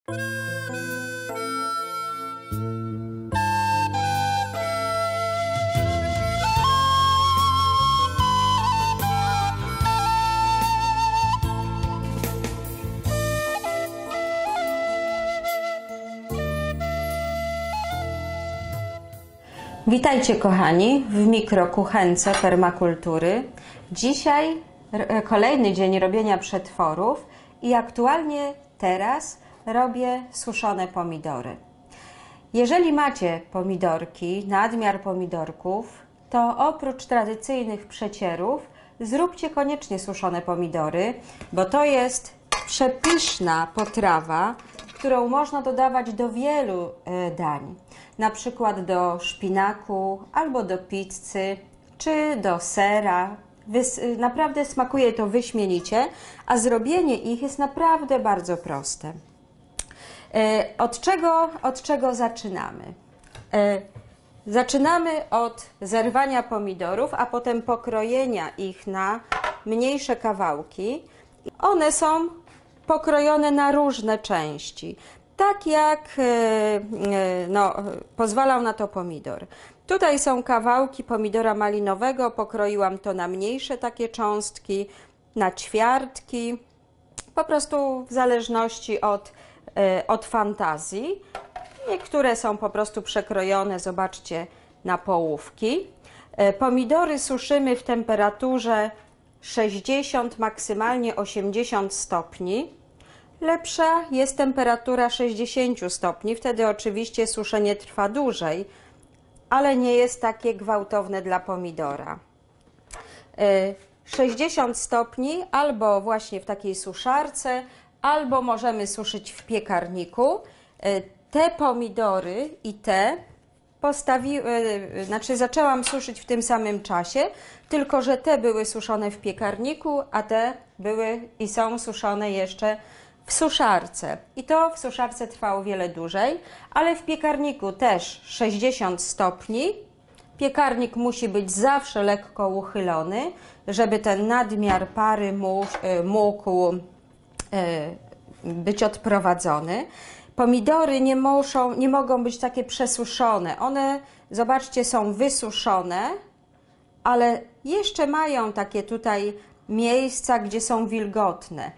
Witajcie kochani w mikrokuchence permakultury. Dzisiaj kolejny dzień robienia przetworów i aktualnie teraz robię suszone pomidory. Jeżeli macie pomidorki, nadmiar pomidorków, to oprócz tradycyjnych przecierów zróbcie koniecznie suszone pomidory, bo to jest przepyszna potrawa, którą można dodawać do wielu dań. Na przykład do szpinaku, albo do pizzy, czy do sera. Naprawdę smakuje to wyśmienicie, a zrobienie ich jest naprawdę bardzo proste. Od czego zaczynamy? Zaczynamy od zerwania pomidorów, a potem pokrojenia ich na mniejsze kawałki. One są pokrojone na różne części, tak jak pozwalał na to pomidor. Tutaj są kawałki pomidora malinowego, pokroiłam to na mniejsze takie cząstki, na ćwiartki, po prostu w zależności od fantazji. Niektóre są po prostu przekrojone, zobaczcie, na połówki. Pomidory suszymy w temperaturze 60, maksymalnie 80 stopni. Lepsza jest temperatura 60 stopni, wtedy oczywiście suszenie trwa dłużej, ale nie jest takie gwałtowne dla pomidora. 60 stopni albo właśnie w takiej suszarce, albo możemy suszyć w piekarniku. Te pomidory i te zaczęłam suszyć w tym samym czasie, tylko że te były suszone w piekarniku, a te były i są suszone jeszcze w suszarce. I to w suszarce trwa o wiele dłużej, ale w piekarniku też 60 stopni. Piekarnik musi być zawsze lekko uchylony, żeby ten nadmiar pary mógł być odprowadzony. Pomidory nie mogą być takie przesuszone. One, zobaczcie, są wysuszone, ale jeszcze mają takie tutaj miejsca, gdzie są wilgotne.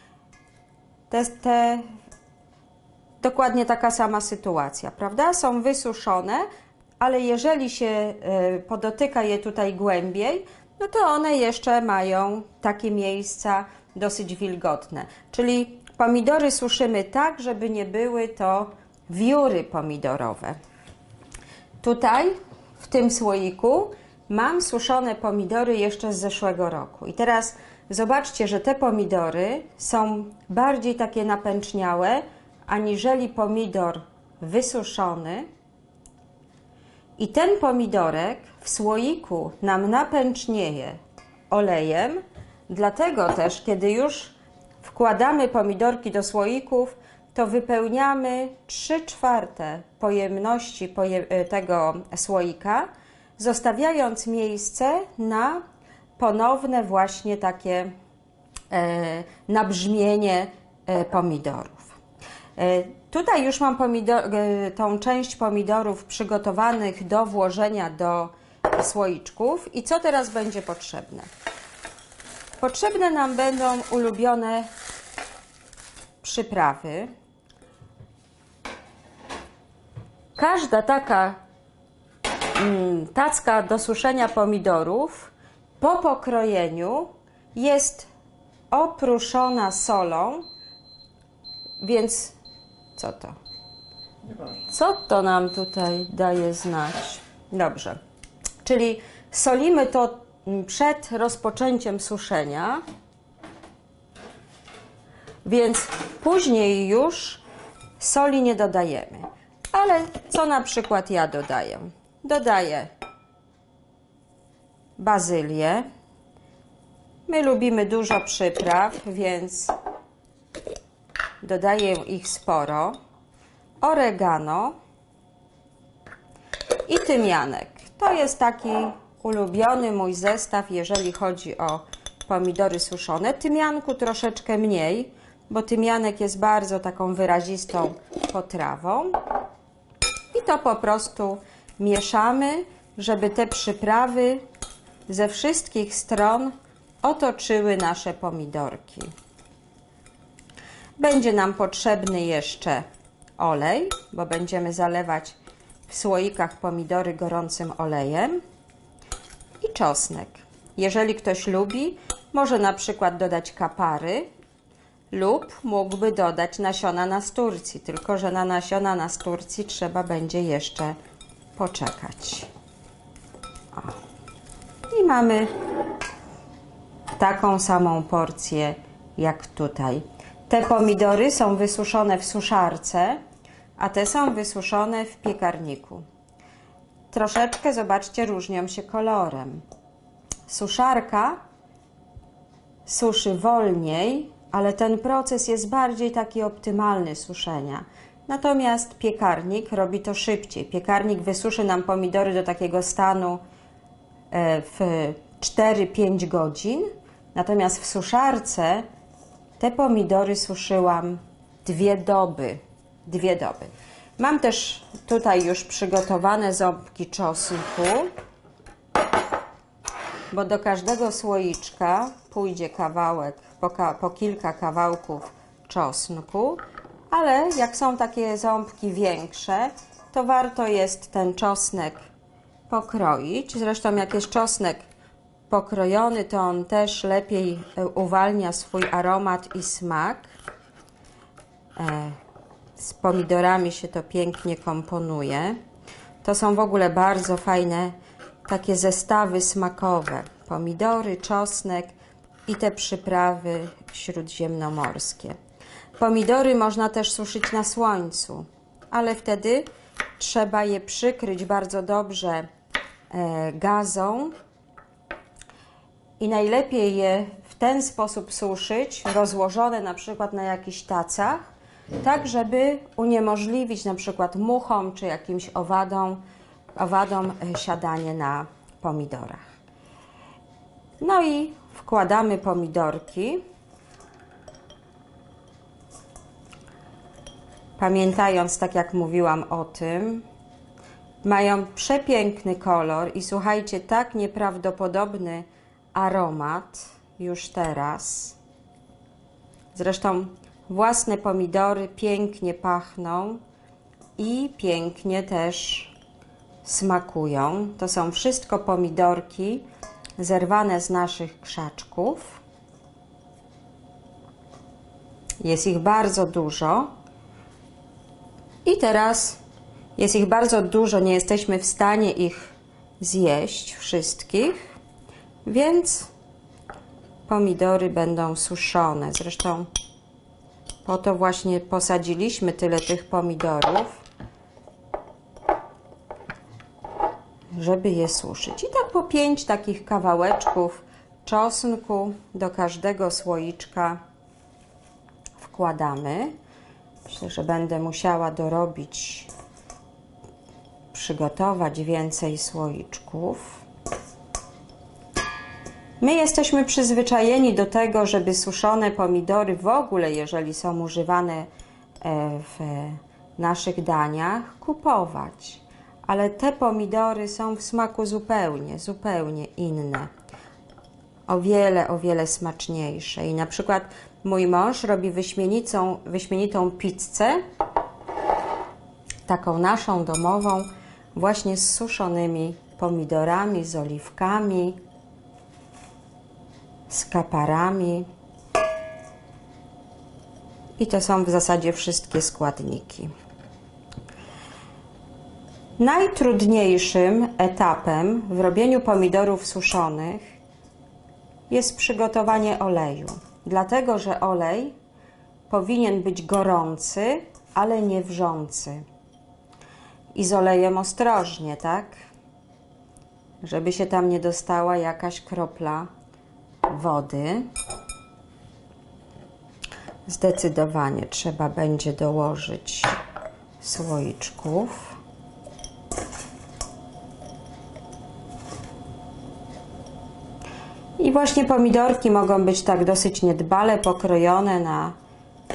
Dokładnie taka sama sytuacja, prawda? Są wysuszone, ale jeżeli się podotyka je tutaj głębiej, no to one jeszcze mają takie miejsca dosyć wilgotne. Czyli pomidory suszymy tak, żeby nie były to wióry pomidorowe. Tutaj w tym słoiku mam suszone pomidory jeszcze z zeszłego roku. I teraz zobaczcie, że te pomidory są bardziej takie napęczniałe, aniżeli pomidor wysuszony. I ten pomidorek w słoiku nam napęcznieje olejem, dlatego też, kiedy już wkładamy pomidorki do słoików, to wypełniamy 3/4 pojemności tego słoika, zostawiając miejsce na ponowne właśnie takie nabrzmienie pomidorów. Tutaj już mam tą część pomidorów przygotowanych do włożenia do słoiczków. I co teraz będzie potrzebne? Potrzebne nam będą ulubione przyprawy. Każda taka tacka do suszenia pomidorów po pokrojeniu jest oprószona solą, więc co to? Co to nam tutaj daje znać? Dobrze, czyli solimy to przed rozpoczęciem suszenia, więc później już soli nie dodajemy. Ale co na przykład ja dodaję? Dodaję bazylię. My lubimy dużo przypraw, więc dodaję ich sporo. Oregano i tymianek. To jest taki ulubiony mój zestaw, jeżeli chodzi o pomidory suszone. Tymianku troszeczkę mniej, bo tymianek jest bardzo taką wyrazistą potrawą. I to po prostu mieszamy, żeby te przyprawy ze wszystkich stron otoczyły nasze pomidorki. Będzie nam potrzebny jeszcze olej, bo będziemy zalewać w słoikach pomidory gorącym olejem, i czosnek. Jeżeli ktoś lubi, może na przykład dodać kapary lub mógłby dodać nasiona nasturcji, tylko że na nasiona nasturcji trzeba będzie jeszcze poczekać. O. I mamy taką samą porcję jak tutaj. Te pomidory są wysuszone w suszarce, a te są wysuszone w piekarniku. Troszeczkę, zobaczcie, różnią się kolorem. Suszarka suszy wolniej, ale ten proces jest bardziej taki optymalny suszenia. Natomiast piekarnik robi to szybciej. Piekarnik wysuszy nam pomidory do takiego stanu w 4-5 godzin, natomiast w suszarce te pomidory suszyłam 2 doby. 2 doby. Mam też tutaj już przygotowane ząbki czosnku, bo do każdego słoiczka pójdzie kawałek, po kilka kawałków czosnku, ale jak są takie ząbki większe, to warto jest ten czosnek pokroić. Zresztą jak jest czosnek pokrojony, to on też lepiej uwalnia swój aromat i smak. Z pomidorami się to pięknie komponuje. To są w ogóle bardzo fajne takie zestawy smakowe. Pomidory, czosnek i te przyprawy śródziemnomorskie. Pomidory można też suszyć na słońcu, ale wtedy trzeba je przykryć bardzo dobrze gazą i najlepiej je w ten sposób suszyć, rozłożone na przykład na jakichś tacach, tak żeby uniemożliwić na przykład muchom czy jakimś owadom siadanie na pomidorach. No i wkładamy pomidorki, pamiętając, tak jak mówiłam o tym, mają przepiękny kolor i słuchajcie, tak nieprawdopodobny aromat już teraz. Zresztą własne pomidory pięknie pachną i pięknie też smakują. To są wszystko pomidorki zerwane z naszych krzaczków. Jest ich bardzo dużo. I teraz jest ich bardzo dużo, nie jesteśmy w stanie ich zjeść wszystkich, więc pomidory będą suszone. Zresztą po to właśnie posadziliśmy tyle tych pomidorów, żeby je suszyć. I tak po 5 takich kawałeczków czosnku do każdego słoiczka wkładamy. Myślę, że będę musiała przygotować więcej słoiczków. My jesteśmy przyzwyczajeni do tego, żeby suszone pomidory w ogóle, jeżeli są używane w naszych daniach, kupować. Ale te pomidory są w smaku zupełnie inne. O wiele smaczniejsze. I na przykład mój mąż robi wyśmienitą pizzę, taką naszą domową, właśnie z suszonymi pomidorami, z oliwkami, z kaparami. I to są w zasadzie wszystkie składniki. Najtrudniejszym etapem w robieniu pomidorów suszonych jest przygotowanie oleju. Dlatego, że olej powinien być gorący, ale nie wrzący. I z olejem ostrożnie, tak? Żeby się tam nie dostała jakaś kropla wody. Zdecydowanie trzeba będzie dołożyć słoiczków. I właśnie pomidorki mogą być tak dosyć niedbale pokrojone na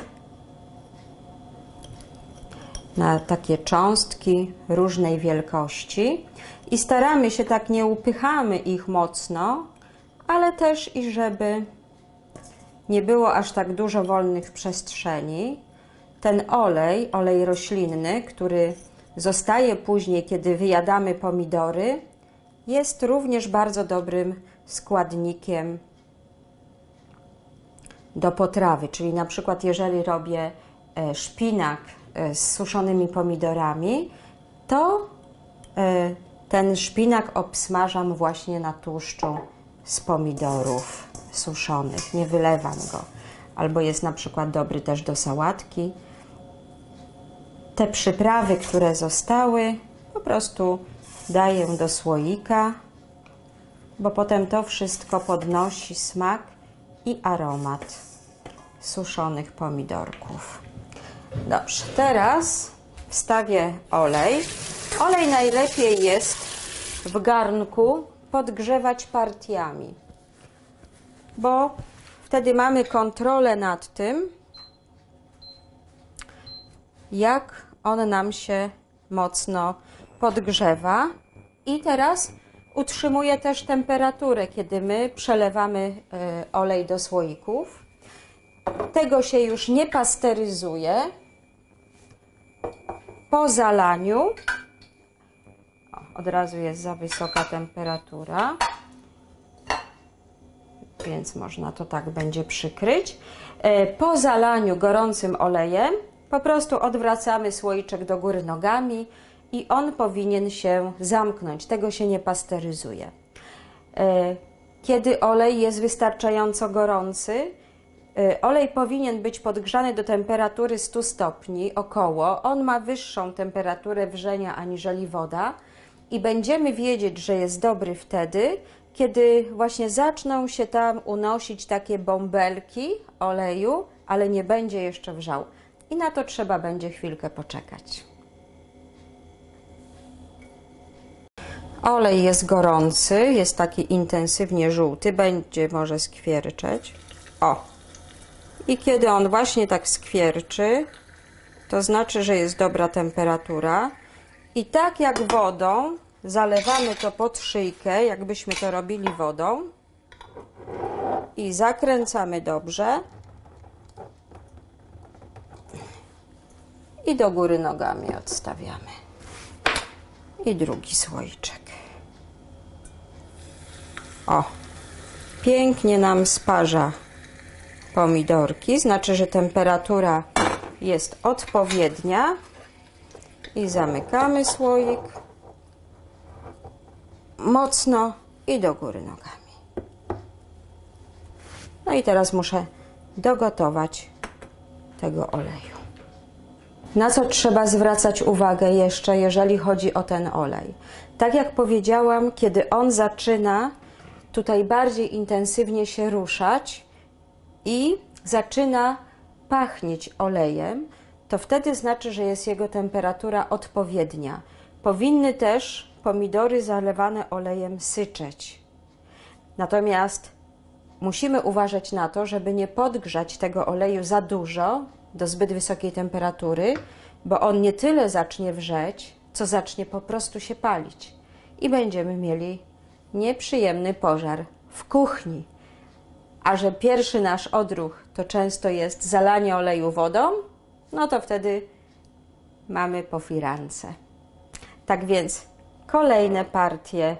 na takie cząstki różnej wielkości i staramy się tak, nie upychamy ich mocno, ale też i żeby nie było aż tak dużo wolnych przestrzeni. Ten olej roślinny, który zostaje później, kiedy wyjadamy pomidory, jest również bardzo dobrym składnikiem do potrawy. Czyli na przykład jeżeli robię szpinak z suszonymi pomidorami, to ten szpinak obsmażam właśnie na tłuszczu z pomidorów suszonych, nie wylewam go. Albo jest na przykład dobry też do sałatki. Te przyprawy, które zostały, po prostu daję do słoika, bo potem to wszystko podnosi smak i aromat suszonych pomidorków. Dobrze, teraz wstawię olej. Olej najlepiej jest w garnku podgrzewać partiami, bo wtedy mamy kontrolę nad tym, jak on nam się mocno podgrzewa. I teraz utrzymuje też temperaturę, kiedy my przelewamy olej do słoików. Tego się już nie pasteryzuje. Po zalaniu, od razu jest za wysoka temperatura, więc można to tak będzie przykryć. Po zalaniu gorącym olejem po prostu odwracamy słoiczek do góry nogami i on powinien się zamknąć. Tego się nie pasteryzuje. Kiedy olej jest wystarczająco gorący, olej powinien być podgrzany do temperatury 100 stopni około. On ma wyższą temperaturę wrzenia aniżeli woda i będziemy wiedzieć, że jest dobry wtedy, kiedy właśnie zaczną się tam unosić takie bąbelki oleju, ale nie będzie jeszcze wrzał. I na to trzeba będzie chwilkę poczekać. Olej jest gorący, jest taki intensywnie żółty, będzie może skwierczeć. O! I kiedy on właśnie tak skwierczy, to znaczy, że jest dobra temperatura. I tak jak wodą, zalewamy to pod szyjkę, jakbyśmy to robili wodą. I zakręcamy dobrze. I do góry nogami odstawiamy. I drugi słoiczek. O! Pięknie nam sparza pomidorki, znaczy, że temperatura jest odpowiednia. I zamykamy słoik mocno i do góry nogami. No i teraz muszę dogotować tego oleju. Na co trzeba zwracać uwagę jeszcze, jeżeli chodzi o ten olej? Tak jak powiedziałam, kiedy on zaczyna tutaj bardziej intensywnie się ruszać i zaczyna pachnieć olejem, to wtedy znaczy, że jest jego temperatura odpowiednia. Powinny też pomidory zalewane olejem syczeć. Natomiast musimy uważać na to, żeby nie podgrzać tego oleju za dużo do zbyt wysokiej temperatury, bo on nie tyle zacznie wrzeć, co zacznie po prostu się palić. I będziemy mieli nieprzyjemny pożar w kuchni. A że pierwszy nasz odruch to często jest zalanie oleju wodą, no to wtedy mamy po firance. Tak więc kolejne partie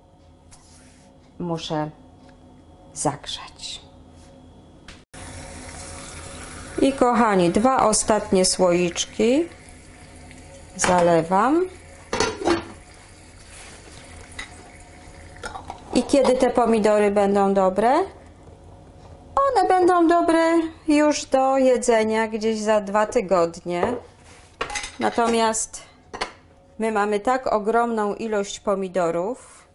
muszę zagrzać. I kochani, 2 ostatnie słoiczki zalewam. I kiedy te pomidory będą dobre? One będą dobre już do jedzenia gdzieś za 2 tygodnie. Natomiast my mamy tak ogromną ilość pomidorów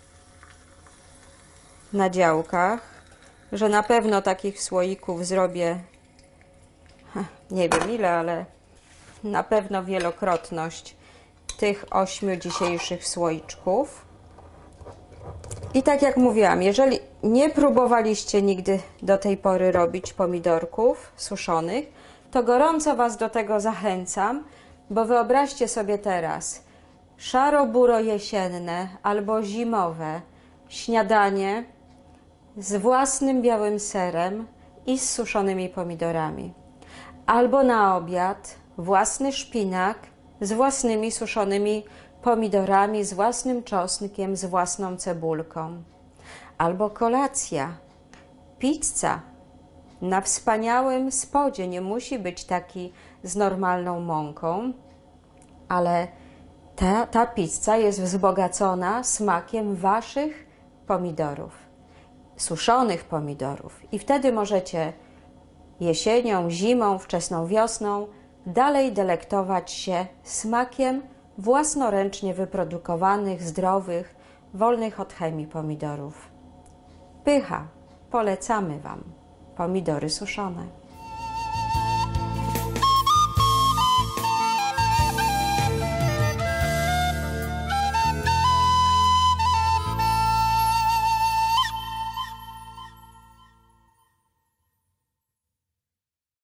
na działkach, że na pewno takich słoików zrobię, nie wiem ile, ale na pewno wielokrotność tych 8 dzisiejszych słoiczków. I tak jak mówiłam, jeżeli nie próbowaliście nigdy do tej pory robić pomidorków suszonych, to gorąco Was do tego zachęcam. Bo wyobraźcie sobie teraz szaro-buro jesienne albo zimowe śniadanie z własnym białym serem i z suszonymi pomidorami. Albo na obiad własny szpinak z własnymi suszonymi pomidorami, z własnym czosnkiem, z własną cebulką. Albo kolacja, pizza na wspaniałym spodzie. Nie musi być taki z normalną mąką, ale ta pizza jest wzbogacona smakiem waszych pomidorów, suszonych pomidorów. I wtedy możecie jesienią, zimą, wczesną wiosną dalej delektować się smakiem własnoręcznie wyprodukowanych, zdrowych, wolnych od chemii pomidorów. Pycha, polecamy Wam pomidory suszone.